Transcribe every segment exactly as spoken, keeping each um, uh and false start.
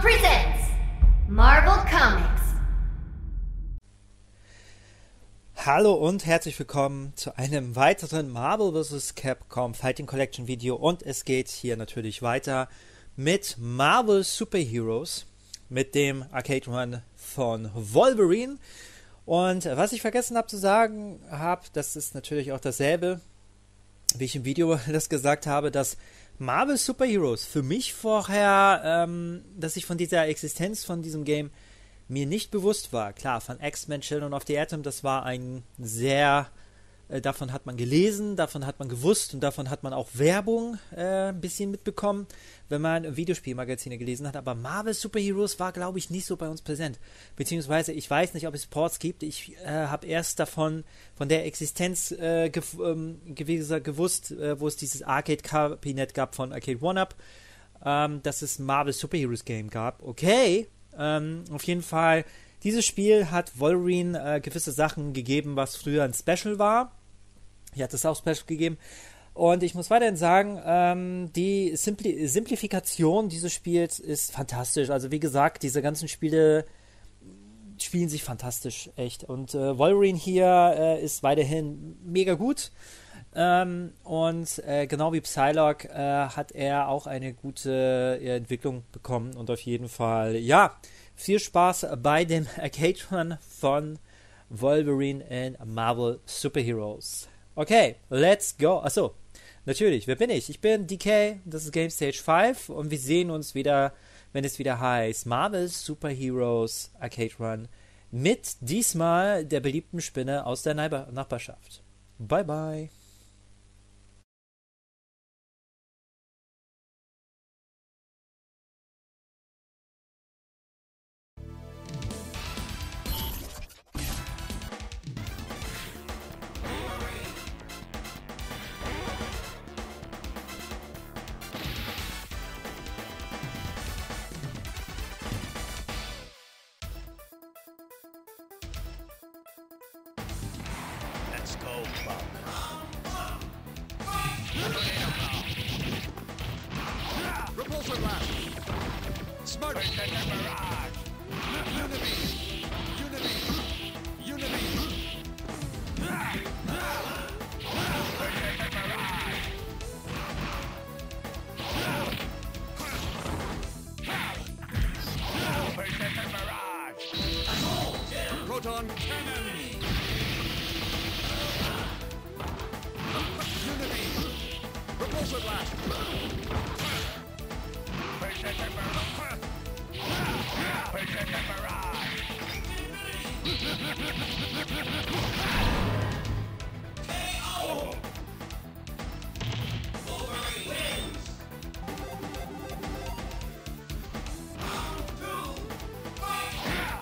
presents Marvel Comics. Hallo und herzlich willkommen zu einem weiteren Marvel versus. Capcom Fighting Collection Video und es geht hier natürlich weiter mit Marvel Super Heroes, mit dem Arcade Run von Wolverine. Und was ich vergessen habe zu sagen habe, das ist natürlich auch dasselbe, wie ich im Video das gesagt habe, dass Marvel Super Heroes für mich vorher, ähm, dass ich von dieser Existenz von diesem Game mir nicht bewusst war. Klar, von X-Men, Children of the Atom, das war ein sehr, äh, davon hat man gelesen, davon hat man gewusst und davon hat man auch Werbung äh, ein bisschen mitbekommen, wenn man Videospielmagazine gelesen hat. Aber Marvel Super Heroes war, glaube ich, nicht so bei uns präsent. Beziehungsweise, ich weiß nicht, ob es Ports gibt. Ich äh, habe erst davon, von der Existenz äh, gew ähm, gewesen, gewusst, äh, wo es dieses Arcade-Kabinett gab von Arcade One-Up, ähm, dass es Marvel Super Heroes Game gab. Okay, ähm, auf jeden Fall, dieses Spiel hat Wolverine äh, gewisse Sachen gegeben, was früher ein Special war. Hier hat es auch Special gegeben. Und ich muss weiterhin sagen, ähm, die Simpli Simplifikation dieses Spiels ist fantastisch. Also wie gesagt, diese ganzen Spiele spielen sich fantastisch, echt. Und äh, Wolverine hier äh, ist weiterhin mega gut. Ähm, und äh, genau wie Psylocke äh, hat er auch eine gute äh, Entwicklung bekommen. Und auf jeden Fall, ja, viel Spaß bei dem Arcade Run von Wolverine in Marvel Super Heroes. Okay, let's go. Achso, natürlich, wer bin ich? Ich bin D K, das ist Game Stage fünf und wir sehen uns wieder, wenn es wieder heißt Marvel Super Heroes Arcade Run mit diesmal der beliebten Spinne aus der Nachbarschaft. Bye bye. Let's go, Bob. Repulsor blast. Smart. Barrage. Unity. Unity. Unity. Barrage. Proton cannon. Unity! Repulsor blast! Wolverine wins! Round two, fight!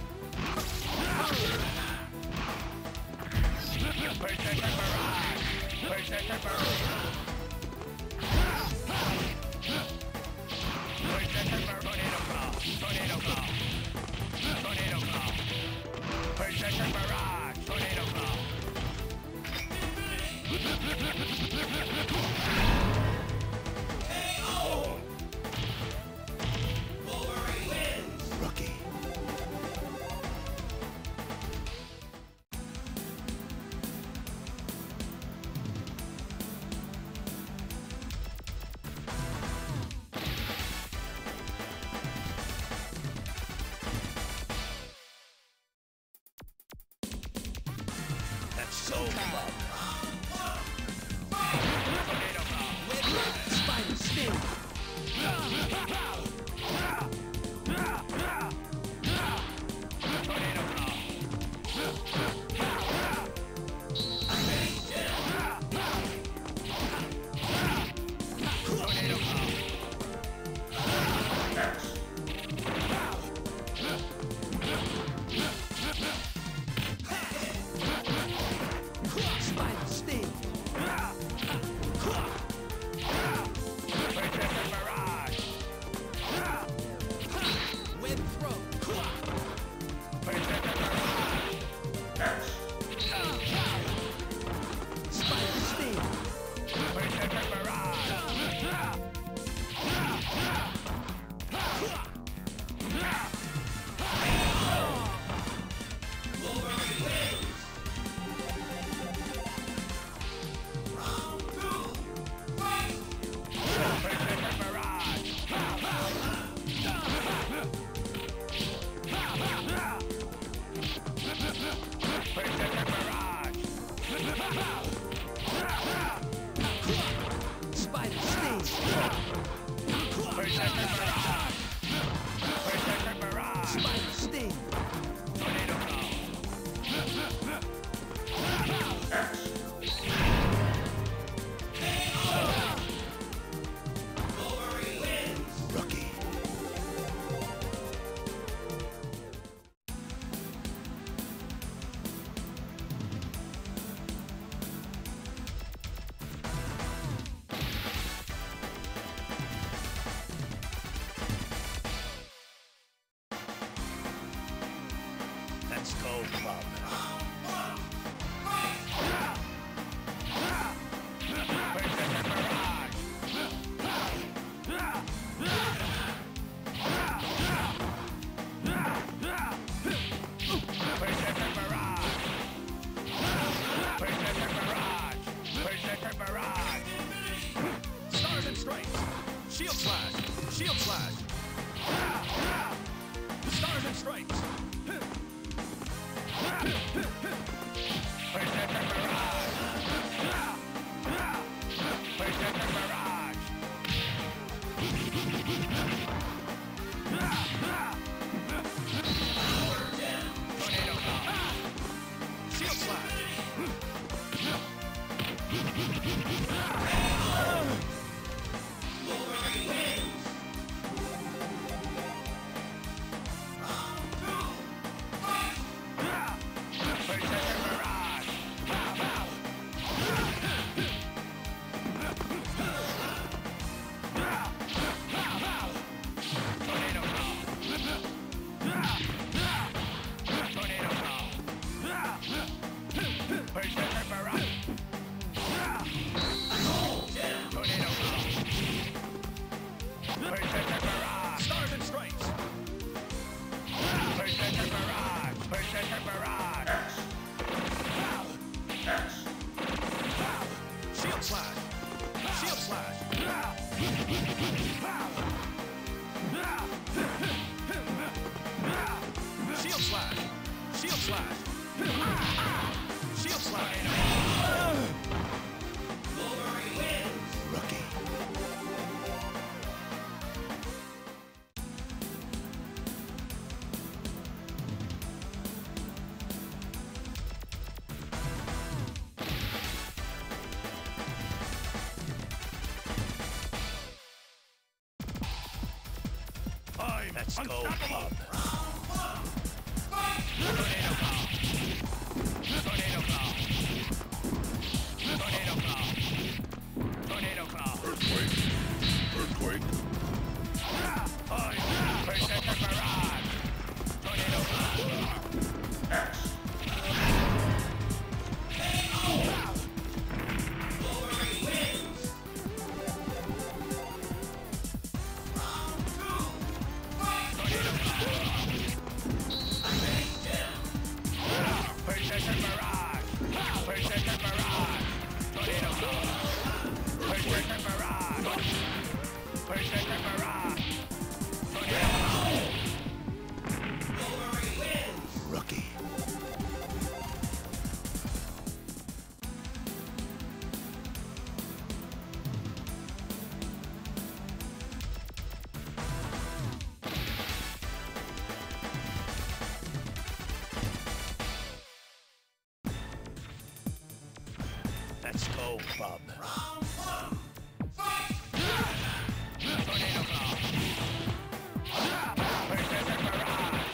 Wolverine wins! Rookie. That's so fun. Spider sting. Spider sting. Barrage. go, Bub. Stars and stripes. Shield slash. Shield slash. Stars and stripes. Shield slash. Stars and stripes. Shield slash. Shield slash. Shield slash. Shield slash. Shield slash. Rookie. I'm Let's go, Bub. Tornado Claw. Tornado Claw. Tornado Claw. Tornado Claw. Earthquake. Earthquake. I'm Berserker Barrage. Tornado Claw. X. Glory wins. Berserker Barrage! Berserker Barrage! Tornado Claw! Berserker Barrage! Berserker Barrage! Tornado Claw! Wolverine wins! Rookie. Let's go, Bub. Round one, fight! Tornado Claw. Berserker Barrage.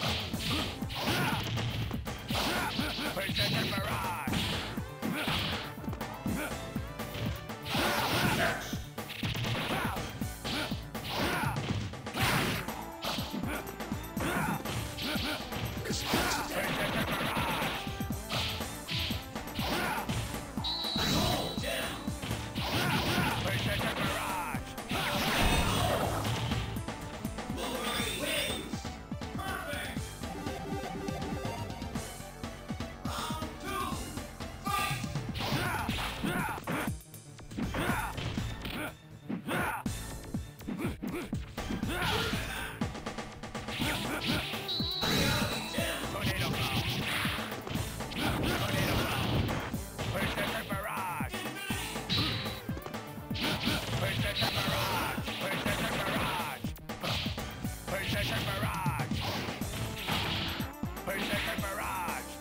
Berserker Barrage. Berserker Barrage. Berserker Barrage! Wolverine wins! Perfect! Round two, fight! Tornado Claw! Tornado Claw! Berserker Barrage! Berserker Barrage! Berserker Barrage! Berserker Barrage! Berserker Barrage!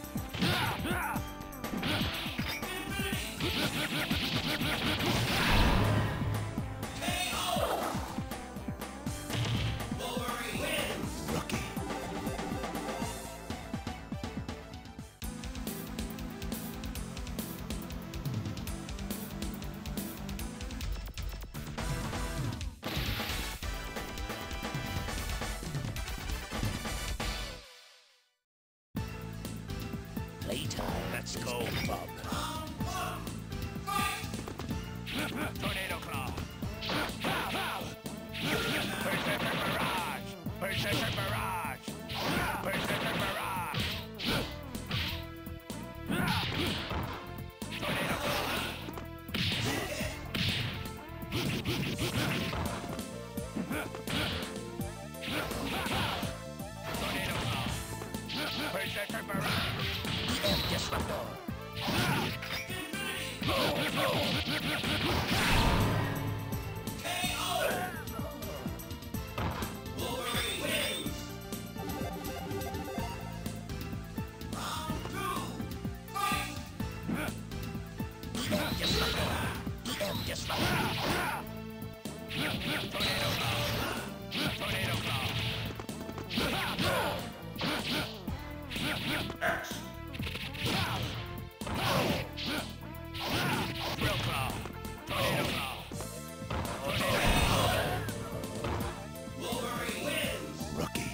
Wolverine wins! Rookie. time. Let's go, Bub. Tornado Claw. Berserker Barrage. Berserker Barrage. Berserker Barrage. Tornado Claw. Tornado Claw. Berserker Barrage. E M Disruptor. E M Disruptor. E M Disruptor. Tornado Claw. Tornado Claw. Drill Claw. Tornado Claw. Rookie.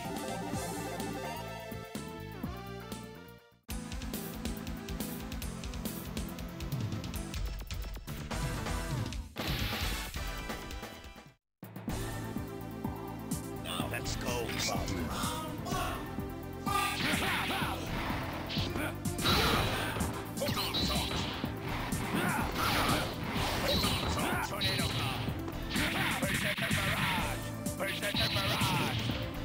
Now let's go, Bub. Tornado Claw. Berserker Barrage. Berserker Barrage.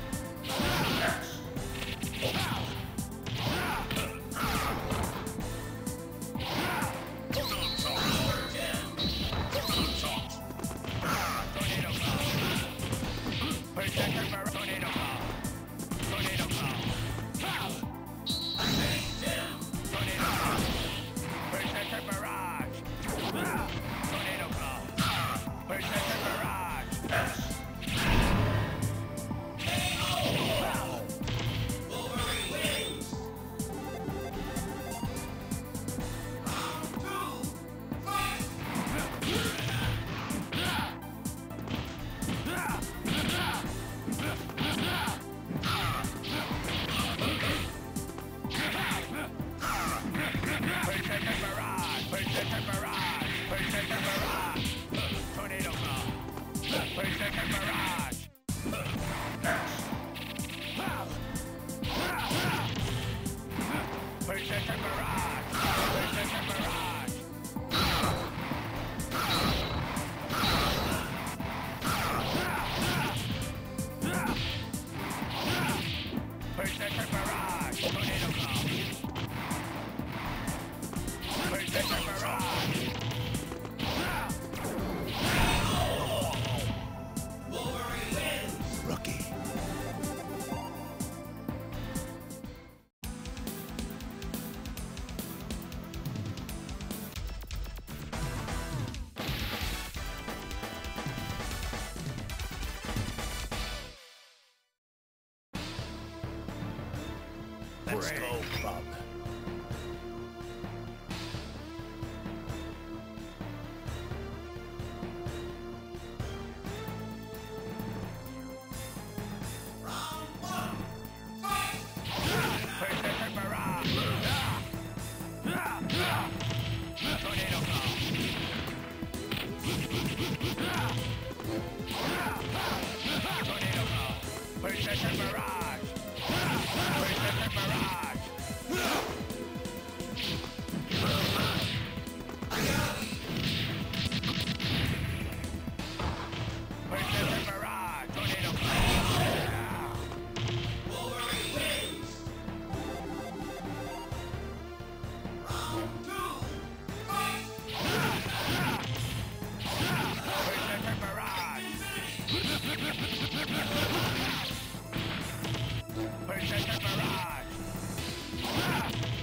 Tornado Claw. Berserker Barrage. Tornado Claw. Tornado Claw. Tornado Claw. Berserker Barrage. Tornado Claw. Berserker Barrage. Berserker Barrage. Berserker Barrage. Berserker Barrage. Tornado Claw. Berserker Barrage. Berserker Barrage. Berserker Barrage. Berserker Barrage. Tornado Claw. Berserker Barrage. Rookie. Let's go, Bub. Berserker Barrage. Tornado Claw. Tornado Claw. Berserker Barrage. Berserker Barrage. Berserker Barrage. Tornado Claw. Berserker Barrage. Berserker Barrage.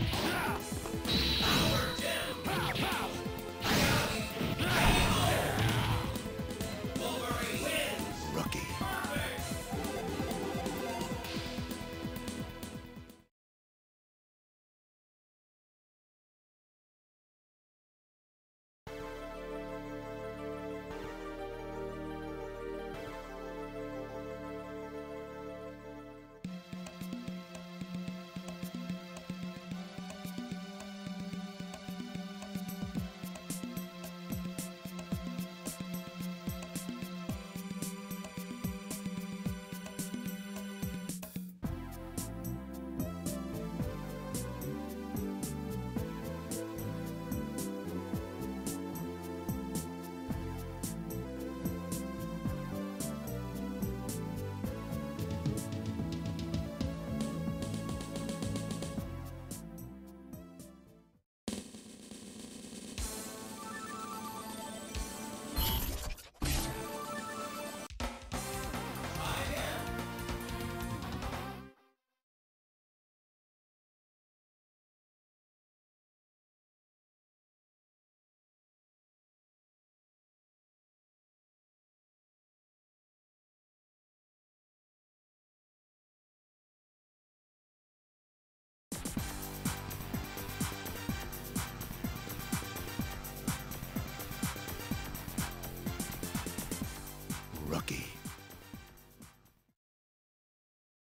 rookie.